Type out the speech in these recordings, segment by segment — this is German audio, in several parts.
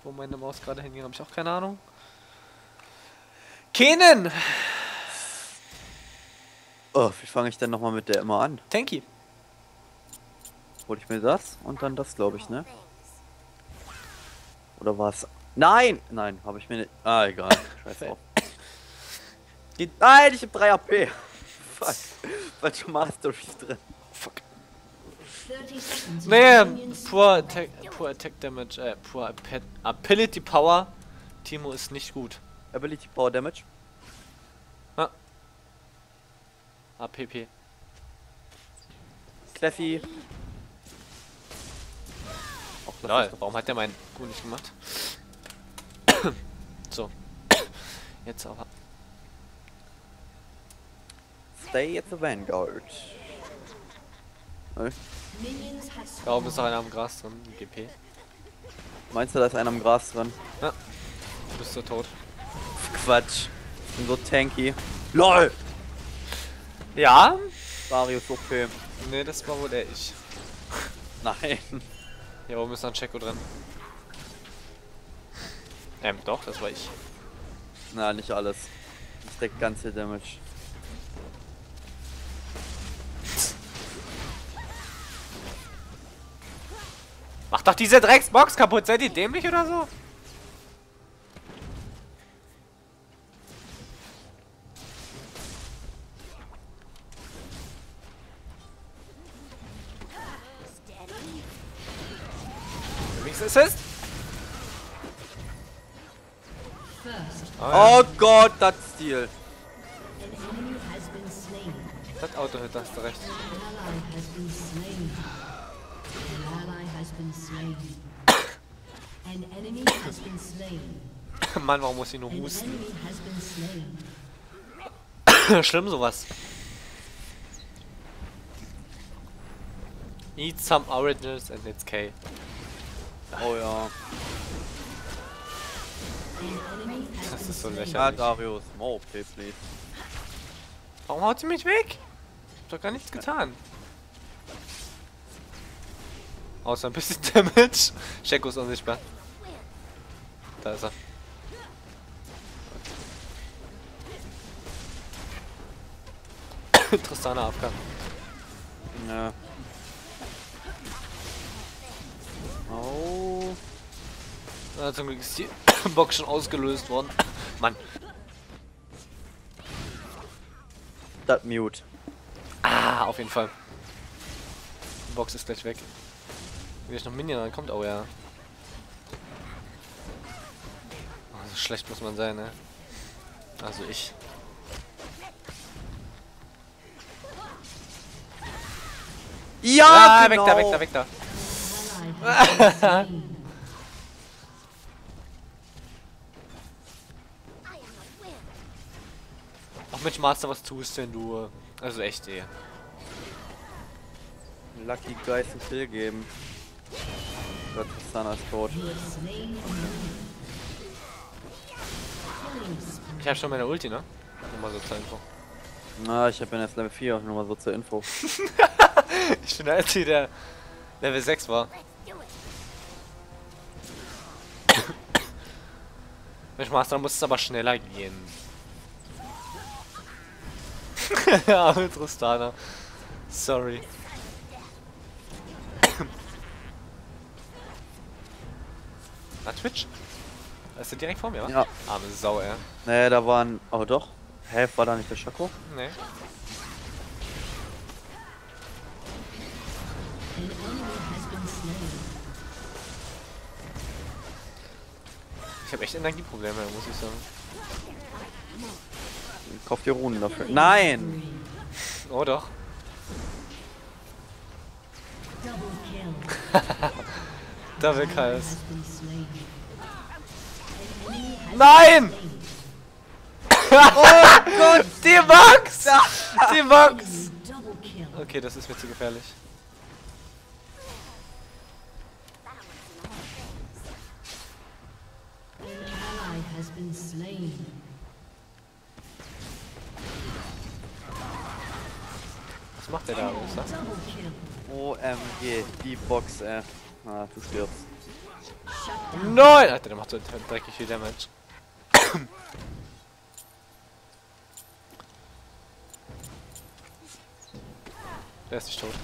Wo meine Maus gerade hinging, habe ich auch keine Ahnung. Kennen! Oh, wie fange ich denn nochmal mit der immer an? Tanky. Hol ich mir das und dann das, glaube ich, ne? Oder was? Nein! Nein, habe ich mir nicht. Ah, egal. Scheiß drauf. Nein, ich hab 3 AP. Fuck. Falsche Mastery drin. Fuck. 30 seconds. Nee, Minions poor attack damage, poor ability power. Timo ist nicht gut. Ability Power Damage. APP. Cleffy. Auch das Lol, ist doch- warum hat der meinen gut nicht gemacht? So. Jetzt aber. Stay at the Vanguard. Ne? Minions have Da oben ist noch einer am Gras drin, GP. Meinst du, da ist einer am Gras dran? Du bist so tot. Quatsch. Ich bin so tanky. LOL! Ja? Darius OP. Nee, das war wohl der ich. Nein. Hier oben ist noch ein Checo drin. Doch, das war ich. Na, nicht alles. Das deckt ganze Damage. Mach doch diese Drecksbox kaputt, seid ihr dämlich oder so? Links Assist? first. Oh, Oh Gott, das Stil. An enemy has been slain. das Auto-Hit, hast du recht. An ally has been slain. An ally has been slain. An enemy has been slain. Mann, warum muss ich nur An husten? enemy has been slain. Schlimm sowas. Eat some originals and it's K. Oh ja. An enemy has Das been ist so slain. Ja, lächerlich. Darius. More OP, please. Warum haut sie mich weg? Ich hab doch gar nichts getan. Außer ein bisschen Damage. Checo ist unsichtbar. Da ist er. Tristana AFK. Ja. Oh. Zum Glück ist die Box schon ausgelöst worden. Mann. Das Mute. Ah, auf jeden Fall. Die Box ist gleich weg. Wie gleich noch Minion rankommt, oh ja. Oh, so schlecht muss man sein, ne? Also ich. Ja, Weg genau. da, weg da, weg da. An ally has been slain. Ach Mensch, Master, was tust denn du? Also echt, ey. Lucky Guys einen Kill geben. Gott, Tristana ist tot. You have slain an enemy. Killing spree. Ich hab schon meine Ulti, ne? Nur mal so zur Info. Na, ich bin jetzt Level 4, nur mal so zur Info. Ich bin der Ulti, der Level 6 war. Mensch, Master, dann muss es aber schneller gehen. Ja, mit Tristana. Sorry. Na, Twitch? Da ist er direkt vor mir, wa? Ja. Arme Sau, ey. Nee, da waren. Oh doch. Hä, war da nicht der Schako? Nee. An enemy has been slain. Ich habe echt Energieprobleme, muss ich sagen. Kauf dir Runen dafür. Nein! Oh doch. Double kill. Double Ally Kills. has been slain. An enemy has Nein! been slain. Oh Gott, die Box! Die Box! Double kill. Okay, das ist mir zu gefährlich. An ally has been slain. Was macht der da, Rosa? Double kill. OMG, die Box, ey. Ah, du stirbst. Nein! Alter, der macht so dreckig viel Damage. Der ist nicht tot.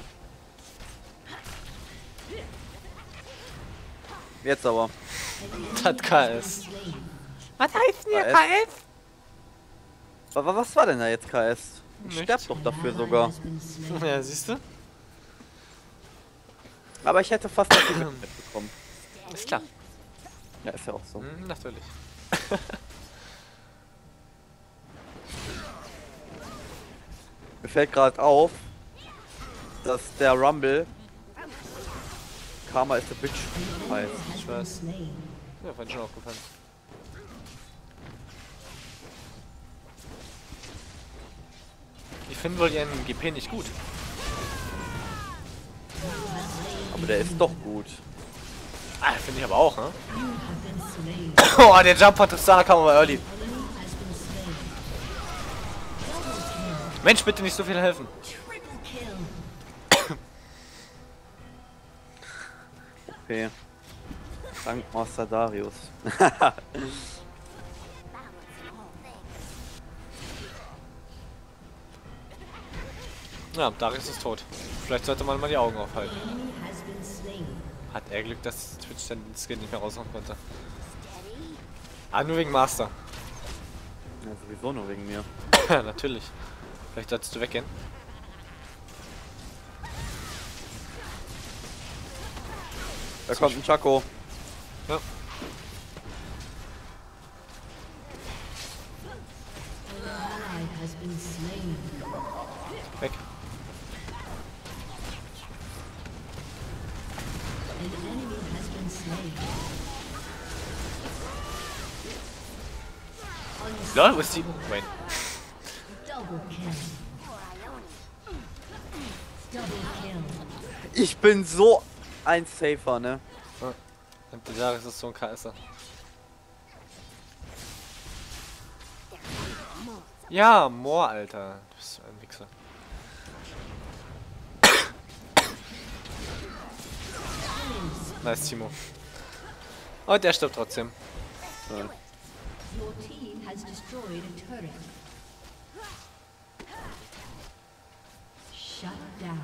Jetzt aber. Hat KS. Was heißt denn hier KS? KS? Was war denn da jetzt KS? Ich Nichts. sterb doch dafür sogar. Ja, siehst du? Aber ich hätte fast das mitbekommen. Ist klar. Ja, ist ja auch so. Natürlich. Mir fällt gerade auf, dass der Rumble Karma is a Bitch heißt. Ich weiß. Ja, fand schon aufgefallen. Ich finde wohl ihren GP nicht gut. Aber der ist doch gut. Ah, finde ich aber auch, ne? Oh, der Jump von Tristana kam aber early. Mensch, bitte nicht so viel helfen. Okay. Dank Master Darius. Ja, Darius ist tot. Vielleicht sollte man mal die Augen aufhalten. Hat er Glück, dass Twitch dann den Skin nicht mehr raushauen konnte. Ah, nur wegen Master. Ja, sowieso nur wegen mir. Natürlich. Vielleicht solltest du weggehen. Da kommt ein Chaco. Ja. Weg. Lol, wo ist die? Wait. Ich bin so ein Safer, ne? Und der Darius ist so ein KSer. Ja, Moor, Alter. Du bist so ein Wichser. Nice, Timo. Und der stirbt trotzdem. So. Your team has destroyed a turret. Shut down.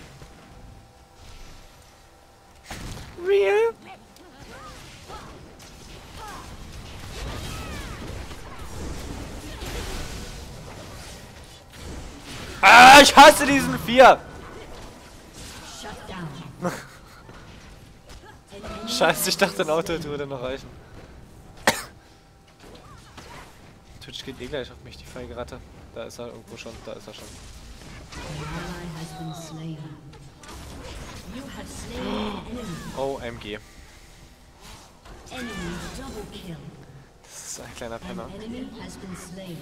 Real? Ah, ich hasse diesen 4! Shut down. Scheiße, ich dachte, ein Auto würde noch reichen. Twitch geht eh gleich auf mich, die feige Ratte. Da ist er irgendwo schon, da ist er schon. An ally has been slain. You have slain an enemy. OMG. Enemy double kill. Das ist ein kleiner Penner. An enemy has been slain.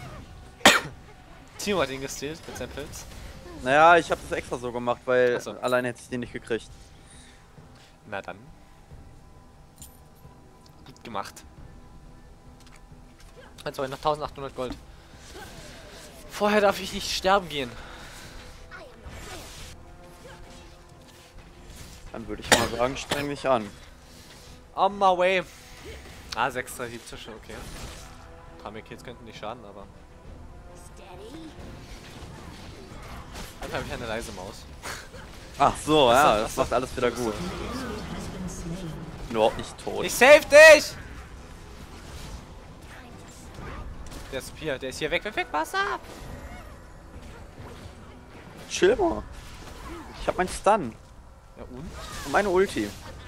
Timo hat ihn gestealt mit seinem Pilz. Naja, ich habe das extra so gemacht, weil Ach so. alleine hätte ich den nicht gekriegt. Na dann. Gut gemacht. Jetzt habe ich noch 1800 Gold. Vorher darf ich nicht sterben gehen. Dann würde ich mal sagen, streng dich an. On my way. Ah, 6 Hiebtische, okay. Ein paar mehr Kills könnten nicht schaden, aber. Dann habe ich eine leise Maus. Ach so, ja, das das macht alles wieder gut. Has been slain. Bin überhaupt nicht tot. Ich save dich! Der ist hier weg, Wasser! Chill mal. Ich hab meinen Stun. Ja und? Und meine Ulti.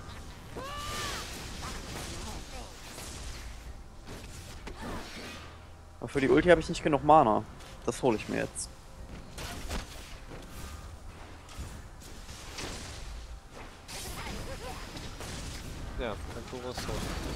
Aber für die Ulti habe ich nicht genug Mana. Das hole ich mir jetzt. Ja, mein Kuro ist tot.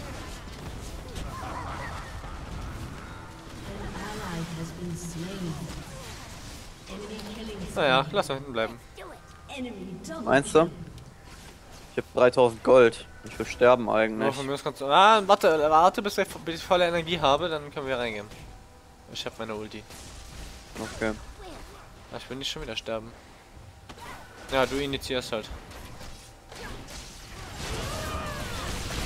An ally has been slain. Enemy killing. Naja, lass mal hinten bleiben. Enemy double Meinst du? Ich hab 3000 Gold. Ich will sterben Aber eigentlich. von mir aus kannst du. Ah, warte bis ich volle Energie habe, dann können wir reingehen. Ich hab meine Ulti. Okay. Ah, ich will nicht schon wieder sterben. Ja, du initiierst halt.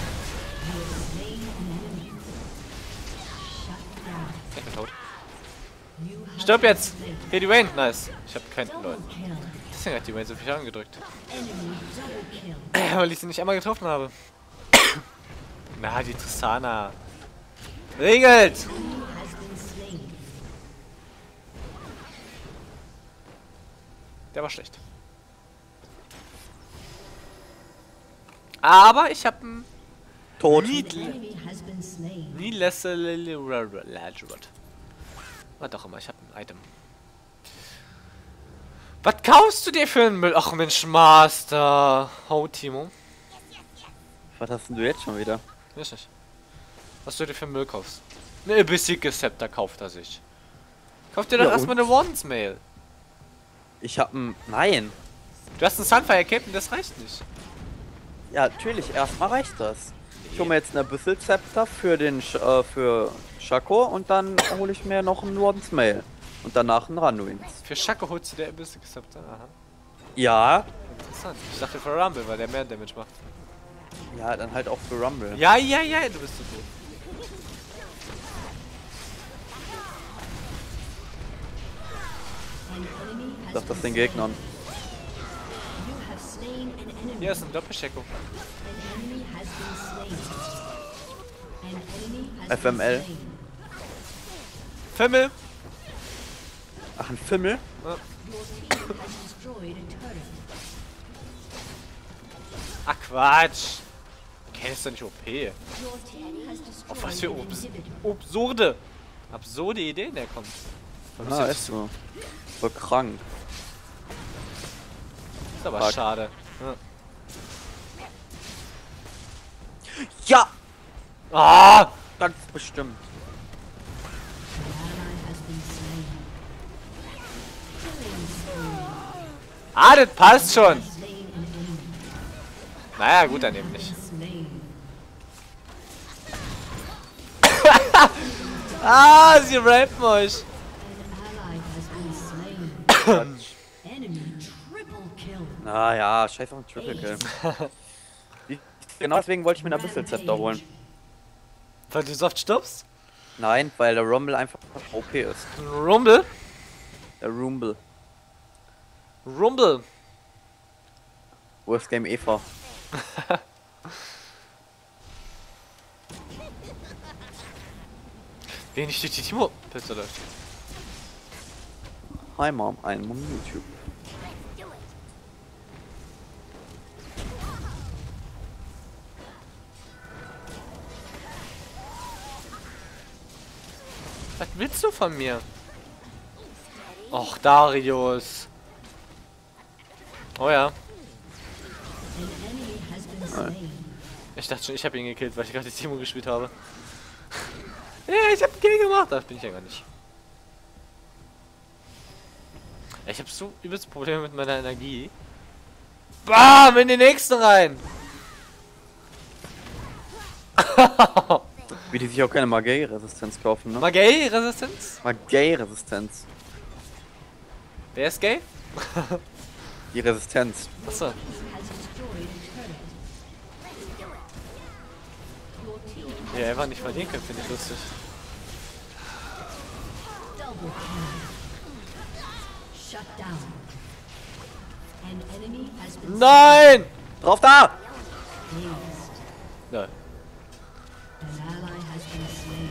Stirb jetzt! Hier die Wayne, nice. Ich hab keinen Leute. Kill. Deswegen hat die Wayne so viel Schaden gedrückt. Enemy double kill. Weil ich sie nicht einmal getroffen habe. Na, die Tristana. Regelt! Enemy has been slain. Der war schlecht. Aber ich hab einen Tot. Enemy has been slain. Was auch immer, ich hab ein Item. Was kaufst du dir für einen Müll? Ach Mensch, Master. Oh, Timo. Was hast denn du jetzt schon wieder? Weiß nicht. Was du dir für einen Müll kaufst? Ne, besiegtes Scepter kauft er sich. Kauf dir doch Ja, erstmal eine Wardens-Mail. Ich hab ein... Nein. Du hast ein Sunfire Cape und das reicht nicht. Ja, natürlich. Erstmal reicht das. Ich hole mir jetzt eine Büssel-Zepter für den für Shaco und dann hole ich mir noch einen Warden's Mail. Und danach einen Randuins. Für Schacke holst du dir ein besiegtes Scepter. Aha. Ja. Interessant. Ich dachte für Rumble, weil der mehr Damage macht. Ja, dann halt auch für Rumble. Ja, du bist so gut. An enemy has Sag das been den Gegnern. You have slain an enemy. Hier ist ein Doppelcheco. An enemy has been slain. An enemy has FML. been slain. Fimmel! Ach, ein Fimmel? Your team has destroyed a turret. Ach Quatsch! Kennst du nicht OP? Your team has destroyed Auf was für an inhibitor. absurde Ideen der kommt. Ah, ist so. Voll krank. Ist aber Fuck. schade. Ja. Ja! Ah! Ganz bestimmt. An ally has been slain. Killing spree. Ah, das passt schon! Slain an enemy. Naja, gut, dann eben nicht. Slain. Ah, sie rapen euch! An ally has been slain. Enemy triple kill. Naja, scheiß auf den Triple Kill. Genau deswegen wollte ich mir ein Büssel-Zepter holen. Weil du so oft stirbst? Nein, weil der Rumble einfach OP ist. Rumble? Der Rumble. Rumble! Worst Game Eva. Wenig durch die Timo-Pilze läuft. Hi Mom, ein Mom YouTube. Was willst du von mir? Och, Darius. Oh ja. An enemy has been slain. Ich dachte schon, ich habe ihn gekillt, weil ich gerade Timo gespielt habe. Ja, ich habe einen Kill gemacht. Das bin ich ja gar nicht. Ich habe so übelst Probleme mit meiner Energie. Bam! In den nächsten rein! Wie die sich auch keine Magie-Resistenz kaufen, ne? Magie-Resistenz? Magie-Resistenz. Wer ist gay? Die Resistenz. Achso. Has destroyed a turret. Your team Ja, einfach nicht verlieren können, finde ich lustig. double kill. Shut down. An enemy has been Nein! Drauf da! dazed. Nein. An ally has been slain.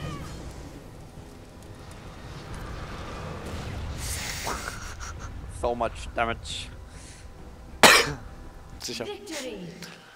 So much damage. Sicher. Victory!